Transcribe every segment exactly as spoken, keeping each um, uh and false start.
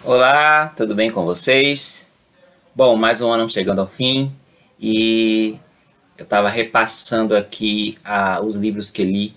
Olá, tudo bem com vocês? Bom, mais um ano chegando ao fim e eu estava repassando aqui ah, os livros que li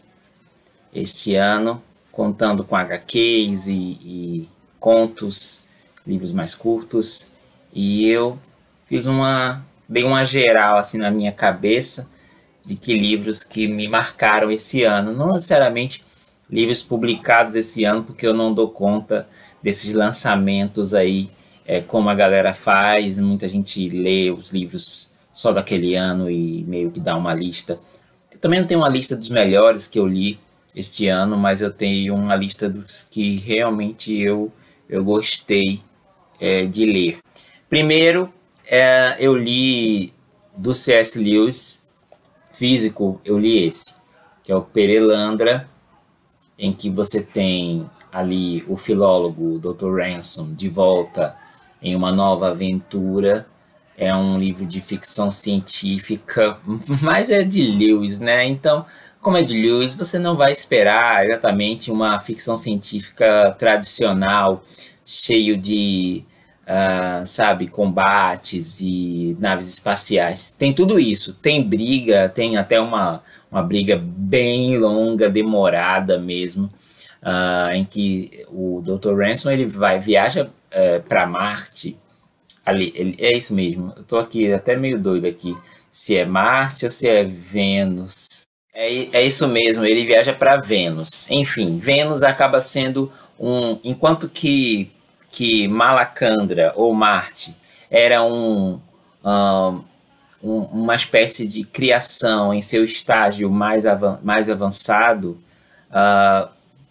este ano, contando com agá quês e, e contos, livros mais curtos, e eu fiz uma, dei uma geral assim na minha cabeça de que livros que me marcaram esse ano, não necessariamente livros publicados esse ano, porque eu não dou conta desses lançamentos aí, é, como a galera faz, muita gente lê os livros só daquele ano e meio que dá uma lista. Eu também não tenho uma lista dos melhores que eu li este ano, mas eu tenho uma lista dos que realmente eu, eu gostei é, de ler. Primeiro, é, eu li do C S Lewis, físico, eu li esse, que é o Perelandra, em que você tem ali o filólogo doutor Ransom de volta em uma nova aventura. É um livro de ficção científica, mas é de Lewis, né? Então, como é de Lewis, você não vai esperar exatamente uma ficção científica tradicional, cheio de, uh, sabe, combates e naves espaciais. Tem tudo isso, tem briga, tem até uma, uma briga bem longa, demorada mesmo, uh, em que o doutor Ransom ele vai, viaja uh, para Marte. Ali, ele, é isso mesmo, eu tô aqui até meio doido aqui, se é Marte ou se é Vênus. É, é isso mesmo, ele viaja para Vênus. Enfim, Vênus acaba sendo um... Enquanto que, que Malacandra ou Marte era um, um, um, uma espécie de criação em seu estágio mais, avan, mais avançado, uh,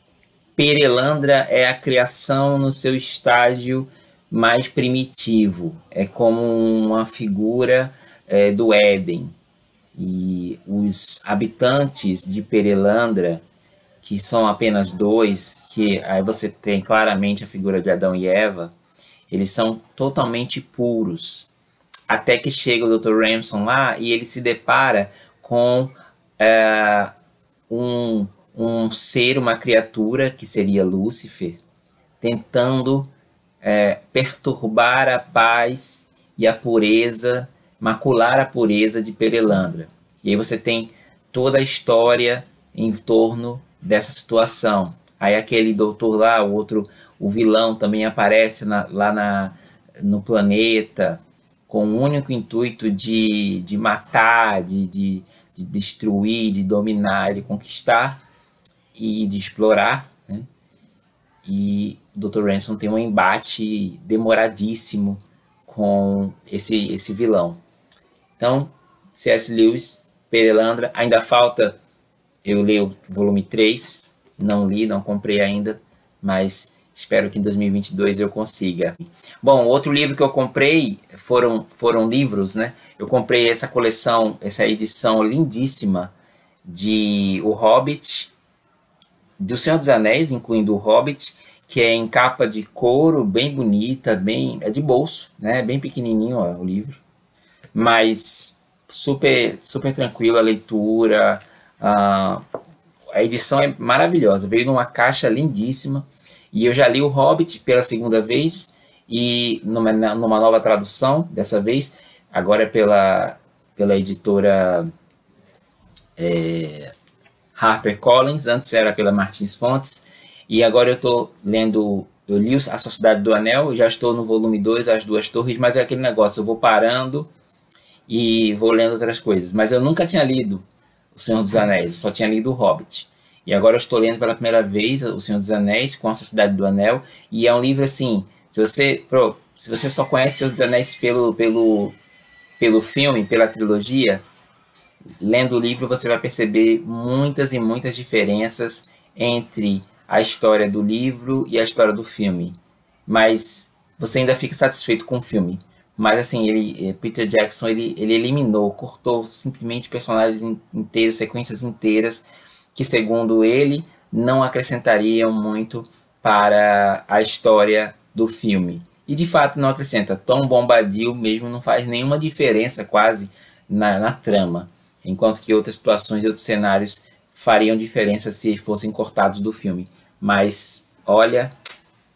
Perelandra é a criação no seu estágio mais primitivo. É como uma figura é, do Éden. E os habitantes de Perelandra, que são apenas dois, que aí você tem claramente a figura de Adão e Eva, eles são totalmente puros. Até que chega o doutor Ransom lá e ele se depara com é, um, um ser, uma criatura, que seria Lúcifer, tentando é, perturbar a paz e a pureza, macular a pureza de Perelandra. E aí você tem toda a história em torno dessa situação. Aí aquele doutor lá, o outro, o vilão também aparece na, lá na, no planeta com o único intuito de, de matar, de, de, de destruir, de dominar, de conquistar e de explorar, né? E o doutor Ransom tem um embate demoradíssimo com esse, esse vilão. Então, C S Lewis, Perelandra, ainda falta eu ler o volume três, não li, não comprei ainda, mas espero que em dois mil e vinte e dois eu consiga. Bom, outro livro que eu comprei foram, foram livros, né? Eu comprei essa coleção, essa edição lindíssima de O Hobbit, do Senhor dos Anéis, incluindo O Hobbit, que é em capa de couro, bem bonita, bem, é de bolso, né? Bem pequenininho, ó, o livro. Mas super, super tranquila a leitura, uh, a edição é maravilhosa, veio numa caixa lindíssima, e eu já li o Hobbit pela segunda vez, e numa, numa nova tradução, dessa vez, agora é pela, pela editora é, HarperCollins, antes era pela Martins Fontes, e agora eu estou lendo, eu li A Sociedade do Anel, já estou no volume dois, As Duas Torres, mas é aquele negócio, eu vou parando e vou lendo outras coisas. Mas eu nunca tinha lido O Senhor dos Anéis, eu só tinha lido O Hobbit. E agora eu estou lendo pela primeira vez O Senhor dos Anéis com A Sociedade do Anel. E é um livro assim, se você, pro, se você só conhece O Senhor dos Anéis pelo, pelo, pelo filme, pela trilogia, lendo o livro você vai perceber muitas e muitas diferenças entre a história do livro e a história do filme. Mas você ainda fica satisfeito com o filme. Mas assim, ele, Peter Jackson, ele, ele eliminou, cortou simplesmente personagens inteiros, sequências inteiras, que segundo ele, não acrescentariam muito para a história do filme. E de fato não acrescenta. Tom Bombadil mesmo não faz nenhuma diferença quase na, na trama. Enquanto que outras situações e outros cenários fariam diferença se fossem cortados do filme. Mas, olha,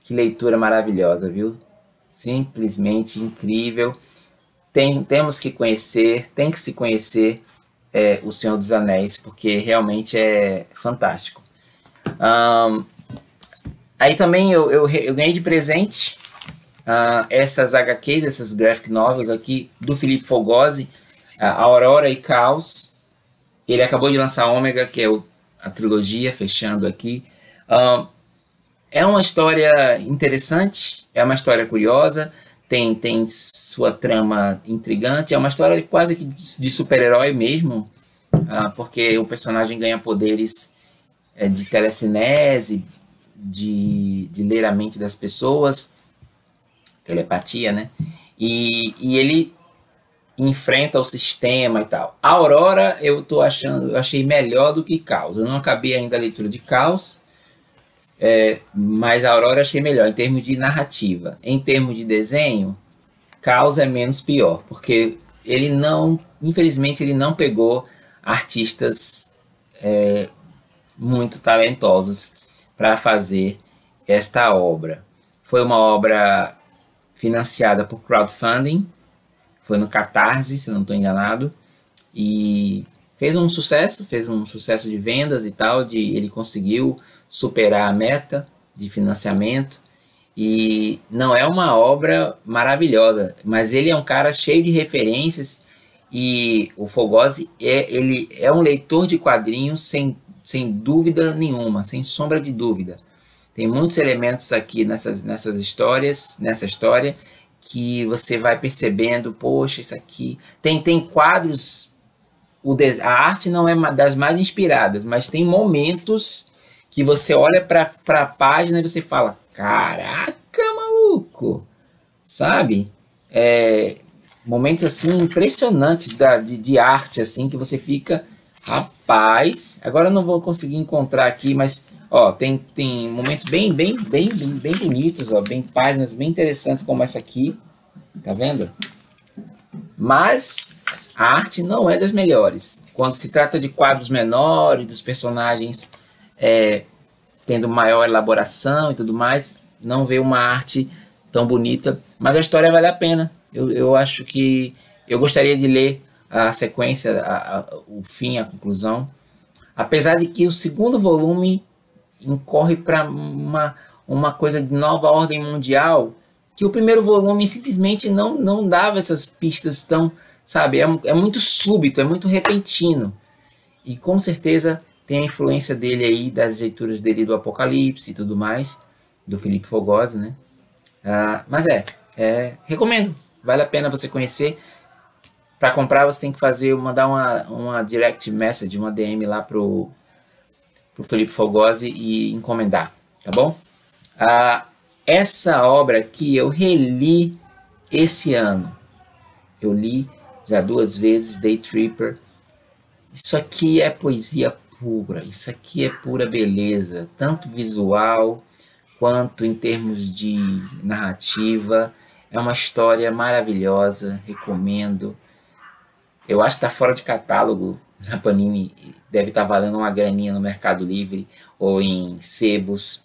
Que leitura maravilhosa, viu? Simplesmente incrível. Tem, temos que conhecer, tem que se conhecer é, O Senhor dos Anéis, porque realmente é fantástico. Um, aí também eu, eu, eu ganhei de presente uh, essas H Qs, essas graphic novels aqui, do Philippe Fogozzi, uh, Aurora e Caos. Ele acabou de lançar Ômega, que é o, a trilogia, fechando aqui. Um, é uma história interessante, é uma história curiosa, tem, tem sua trama intrigante, é uma história quase que de, de super-herói mesmo, uh, porque o personagem ganha poderes é, de telecinese, de, de ler a mente das pessoas, telepatia, né? E, e ele enfrenta o sistema e tal. A Aurora eu tô achando, eu achei melhor do que Caos. Eu não acabei ainda a leitura de Caos, é, mas a Aurora eu achei melhor em termos de narrativa. Em termos de desenho, Caos é menos pior, porque ele não, infelizmente, ele não pegou artistas é, muito talentosos para fazer esta obra. Foi uma obra financiada por crowdfunding, foi no Catarse, se não estou enganado, e fez um sucesso, fez um sucesso de vendas e tal, de, ele conseguiu superar a meta de financiamento, e não é uma obra maravilhosa, mas ele é um cara cheio de referências, e o Fogozzi é, ele é um leitor de quadrinhos sem, sem dúvida nenhuma, sem sombra de dúvida. Tem muitos elementos aqui nessas, nessas histórias, nessa história, que você vai percebendo, poxa, isso aqui... Tem, tem quadros, o de, a arte não é das mais inspiradas, mas tem momentos que você olha para a página e você fala, caraca, maluco, sabe? É, momentos assim impressionantes da, de, de arte, assim, que você fica, rapaz, agora eu não vou conseguir encontrar aqui, mas... Ó, tem, tem momentos bem, bem, bem, bem, bem bonitos, ó, bem páginas bem interessantes como essa aqui, tá vendo? Mas a arte não é das melhores. Quando se trata de quadros menores, dos personagens é, tendo maior elaboração e tudo mais, não vê uma arte tão bonita, mas a história vale a pena. Eu, eu acho que eu gostaria de ler a sequência, a, a, o fim, a conclusão, apesar de que o segundo volume incorre para uma, uma coisa de nova ordem mundial, que o primeiro volume simplesmente não, não dava essas pistas tão, sabe, é, é muito súbito, é muito repentino, e com certeza tem a influência dele aí, das leituras dele do Apocalipse e tudo mais, do Philippe Fogozzi, né, ah, mas é, é, recomendo, vale a pena você conhecer. Para comprar você tem que fazer, mandar uma, uma direct message, uma D M lá pro para o Philippe Fogozzi e encomendar, tá bom? Ah, essa obra aqui eu reli esse ano. Eu li já duas vezes, Day Tripper. Isso aqui é poesia pura, isso aqui é pura beleza, tanto visual quanto em termos de narrativa. É uma história maravilhosa, recomendo. Eu acho que está fora de catálogo na Panini, deve estar valendo uma graninha no Mercado Livre ou em sebos,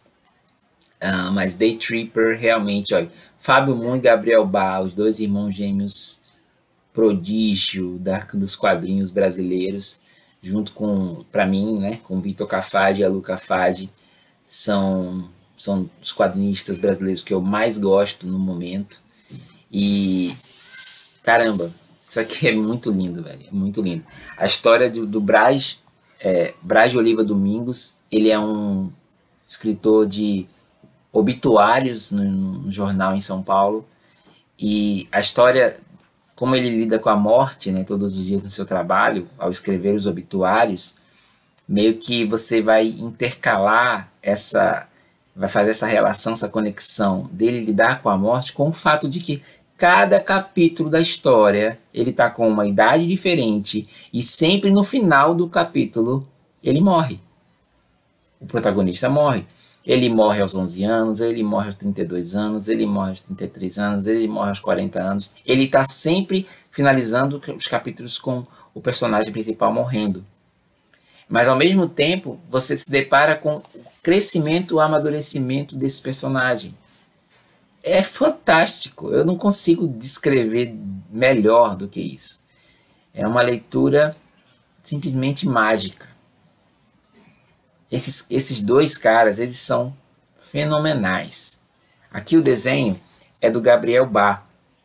uh, mas Day Tripper realmente, olha, Fábio Moon e Gabriel Bá, os dois irmãos gêmeos prodígio da, dos quadrinhos brasileiros, junto com, para mim, né, com Vitor Cafage e a Lu Cafage, são, são os quadrinistas brasileiros que eu mais gosto no momento, e caramba, isso aqui é muito lindo, velho, é muito lindo. A história do, do Braz, é, Braz de Oliva Domingos, ele é um escritor de obituários no, no jornal em São Paulo, e a história, como ele lida com a morte, né, todos os dias no seu trabalho, ao escrever os obituários, meio que você vai intercalar essa, vai fazer essa relação, essa conexão dele lidar com a morte com o fato de que cada capítulo da história, ele está com uma idade diferente e sempre no final do capítulo ele morre. O protagonista morre. Ele morre aos onze anos, ele morre aos trinta e dois anos, ele morre aos trinta e três anos, ele morre aos quarenta anos. Ele está sempre finalizando os capítulos com o personagem principal morrendo. Mas ao mesmo tempo, você se depara com o crescimento, o amadurecimento desse personagem. é fantástico. Eu não consigo descrever melhor do que isso. É uma leitura simplesmente mágica. Esses, esses dois caras, eles são fenomenais. Aqui o desenho é do Gabriel Bá.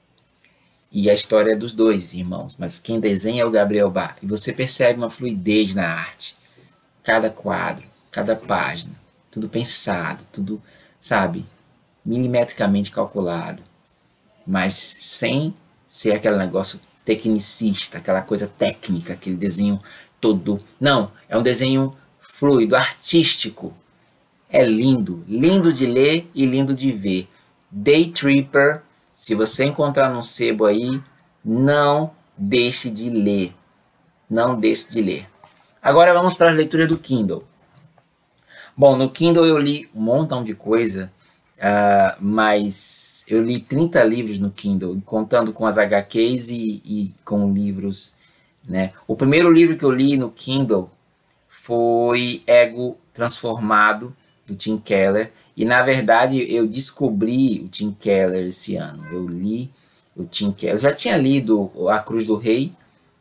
E a história é dos dois irmãos, mas quem desenha é o Gabriel Bá. E você percebe uma fluidez na arte. Cada quadro, cada página, tudo pensado, tudo, sabe, milimetricamente calculado. Mas sem ser aquele negócio tecnicista, aquela coisa técnica, aquele desenho todo. Não, é um desenho fluido, artístico. É lindo, lindo de ler e lindo de ver. Day Tripper, se você encontrar num sebo aí, não deixe de ler. Não deixe de ler. Agora vamos para a leitura do Kindle. Bom, no Kindle eu li um montão de coisa, uh, mas eu li trinta livros no Kindle, contando com as H Qs e, e com livros, né? O primeiro livro que eu li no Kindle foi Ego Transformado, do Tim Keller, e na verdade eu descobri o Tim Keller esse ano. Eu li o Tim Keller, eu já tinha lido A Cruz do Rei,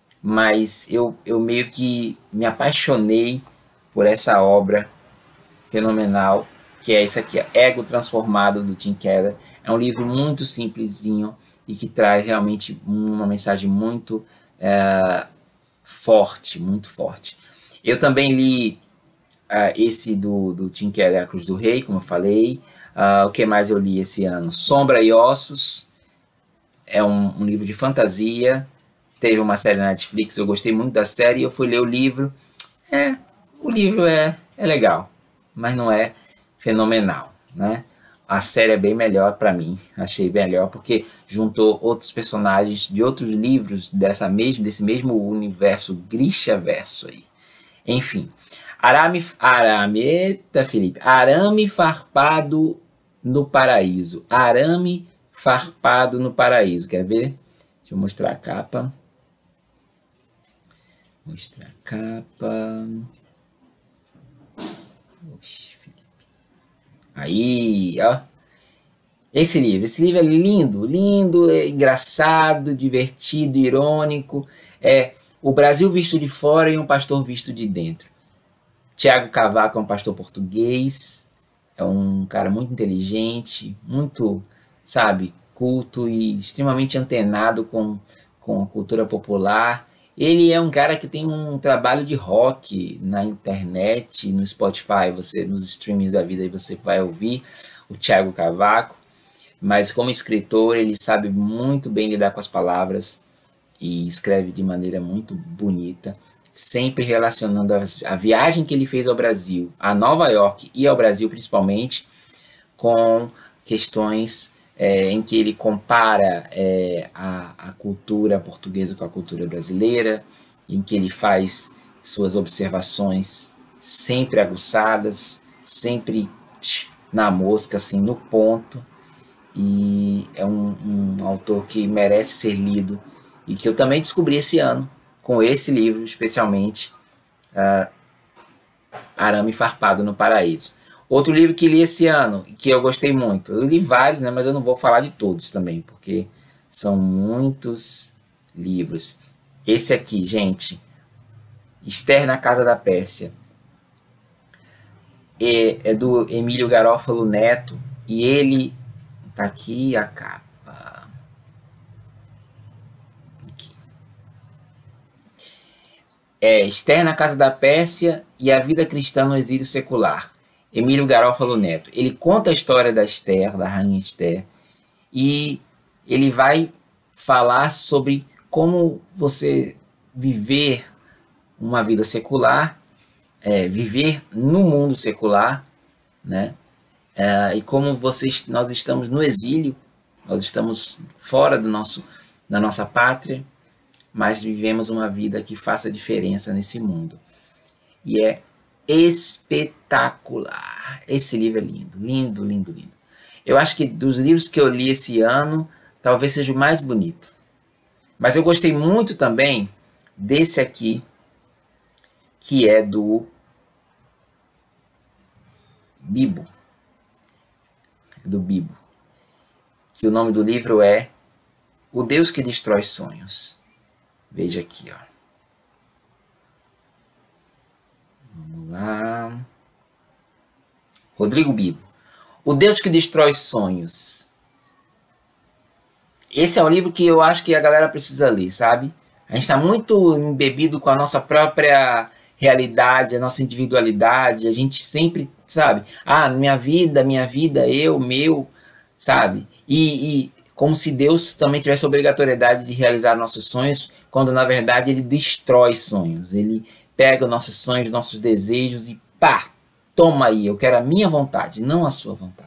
mas eu, eu meio que me apaixonei por essa obra fenomenal, que é esse aqui, Ego Transformado, do Tim Keller. É um livro muito simplesinho e que traz realmente uma mensagem muito é, forte, muito forte. Eu também li Uh, esse do, do Tim Keller, A Cruz do Rei, como eu falei. Uh, o que mais eu li esse ano? Sombra e Ossos, é um, um livro de fantasia. Teve uma série na Netflix, eu gostei muito da série, eu fui ler o livro. É, o livro é, é legal, mas não é fenomenal, né? A série é bem melhor para mim, achei melhor, porque juntou outros personagens de outros livros dessa mesmo, desse mesmo universo Grishaverso aí. Enfim, Arame, arame, eita Felipe, arame farpado no paraíso, arame farpado no paraíso, quer ver? Deixa eu mostrar a capa, mostrar a capa, Oxi, Felipe. Aí, ó, esse livro, esse livro é lindo, lindo, é engraçado, divertido, irônico, é o Brasil visto de fora e um pastor visto de dentro. Tiago Cavaco é um pastor português, é um cara muito inteligente, muito, sabe, culto e extremamente antenado com, com a cultura popular. Ele é um cara que tem um trabalho de rock na internet, no Spotify, você, nos streamings da vida, você vai ouvir o Tiago Cavaco, mas como escritor ele sabe muito bem lidar com as palavras e escreve de maneira muito bonita, sempre relacionando a, a viagem que ele fez ao Brasil, a Nova York e ao Brasil principalmente, com questões é, em que ele compara é, a, a cultura portuguesa com a cultura brasileira, em que ele faz suas observações sempre aguçadas, sempre tch, na mosca, assim, no ponto, e é um, um autor que merece ser lido e que eu também descobri esse ano, com esse livro, especialmente, uh, Arame Farpado no Paraíso. Outro livro que li esse ano, que eu gostei muito, eu li vários, né, mas eu não vou falar de todos também, porque são muitos livros. Esse aqui, gente, Esther na Casa da Pérsia, é, é do Emílio Garófalo Neto, e ele, tá aqui a capa. É Esther na Casa da Pérsia e a Vida Cristã no Exílio Secular, Emílio Garófalo Neto. Ele conta a história da Esther, da rainha Esther, e ele vai falar sobre como você viver uma vida secular, é, viver no mundo secular, né? É, e como vocês, nós estamos no exílio, nós estamos fora do nosso, da nossa pátria, mas vivemos uma vida que faça diferença nesse mundo. E é espetacular. Esse livro é lindo, lindo, lindo, lindo. Eu acho que dos livros que eu li esse ano, talvez seja o mais bonito. Mas eu gostei muito também desse aqui, que é do Bibo. Do Bibo. que o nome do livro é O Deus que Destrói Sonhos. Veja aqui, ó. Vamos lá. Rodrigo Bibo. O Deus que Destrói Sonhos. Esse é um livro que eu acho que a galera precisa ler, sabe? A gente está muito embebido com a nossa própria realidade, a nossa individualidade. A gente sempre, sabe? Ah, minha vida, minha vida, eu, meu, sabe? E, e como se Deus também tivesse a obrigatoriedade de realizar nossos sonhos, quando na verdade ele destrói sonhos. Ele pega os nossos sonhos, nossos desejos e pá, toma aí, eu quero a minha vontade, não a sua vontade.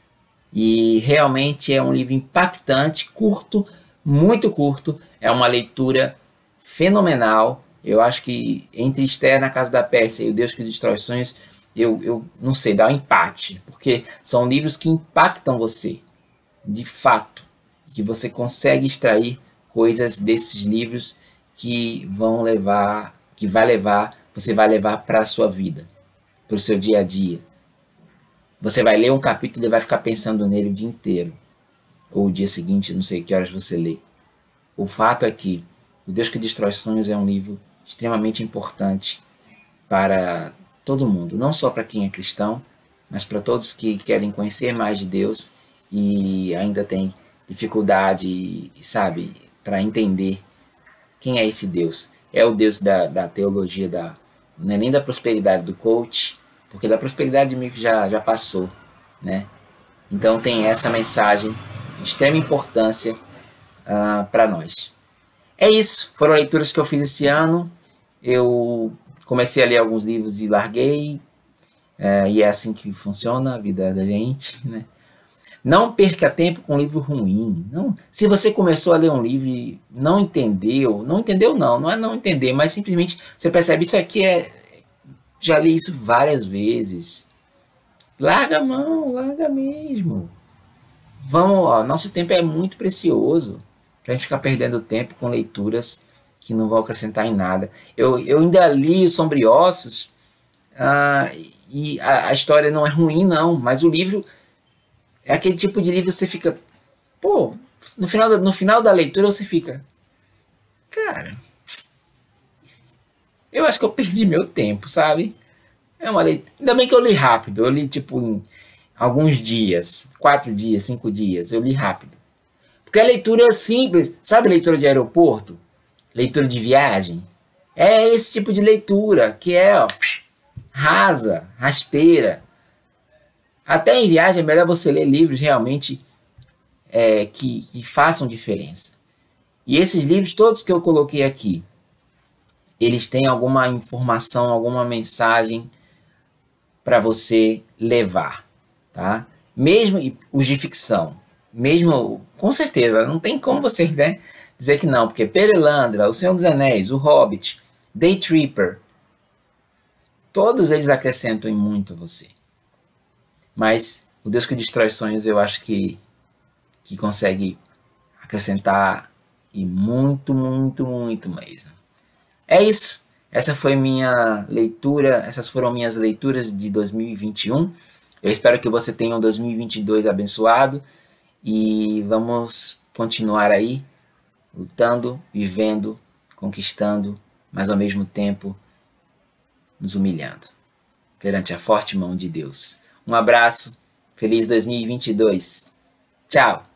E realmente é um livro impactante, curto, muito curto, é uma leitura fenomenal. Eu acho que entre Esther na Casa da Pérsia e O Deus que Destrói Sonhos, eu, eu não sei, dá um empate, porque são livros que impactam você, de fato, que você consegue extrair coisas desses livros que vão levar, que vai levar, você vai levar para a sua vida, para o seu dia a dia. Você vai ler um capítulo e vai ficar pensando nele o dia inteiro. Ou o dia seguinte, não sei que horas você lê. O fato é que O Deus que Destrói Sonhos é um livro extremamente importante para todo mundo. Não só para quem é cristão, mas para todos que querem conhecer mais de Deus e ainda tem dificuldade, sabe, para entender quem é esse Deus. É o Deus da, da teologia, da, não é nem da prosperidade do coach, porque da prosperidade meio que já, já passou, né? Então tem essa mensagem de extrema importância uh, para nós. É isso, foram leituras que eu fiz esse ano. Eu comecei a ler alguns livros e larguei, uh, e é assim que funciona a vida da gente, né? Não perca tempo com um livro ruim. Não, se você começou a ler um livro e não entendeu, não entendeu não, não é não entender, mas simplesmente você percebe, isso aqui é... Já li isso várias vezes. Larga a mão, larga mesmo. Vamos, ó, nosso tempo é muito precioso para a gente ficar perdendo tempo com leituras que não vão acrescentar em nada. Eu, eu ainda li o Sombriossos, ah, e a, a história não é ruim não, mas o livro é aquele tipo de livro que você fica, pô, no final, no final da leitura você fica, cara, eu acho que eu perdi meu tempo, sabe? É uma leitura. Ainda bem que eu li rápido. Eu li tipo em alguns dias. Quatro dias, cinco dias. Eu li rápido. Porque a leitura é simples. Sabe leitura de aeroporto? Leitura de viagem? É esse tipo de leitura. Que é, ó, rasa, rasteira. Até em viagem é melhor você ler livros realmente é, que, que façam diferença. E esses livros todos que eu coloquei aqui, eles têm alguma informação, alguma mensagem para você levar, tá? Mesmo os de ficção, mesmo, com certeza, não tem como você, né, dizer que não, porque Perelandra, O Senhor dos Anéis, O Hobbit, Day Tripper, todos eles acrescentam em muito a você. Mas O Deus que Destrói Sonhos, eu acho que, que consegue acrescentar e muito, muito, muito mesmo. É isso. Essa foi minha leitura, essas foram minhas leituras de dois mil e vinte e um. Eu espero que você tenha um dois mil e vinte e dois abençoado e vamos continuar aí lutando, vivendo, conquistando, mas ao mesmo tempo nos humilhando perante a forte mão de Deus. Um abraço, feliz dois mil e vinte e dois. Tchau!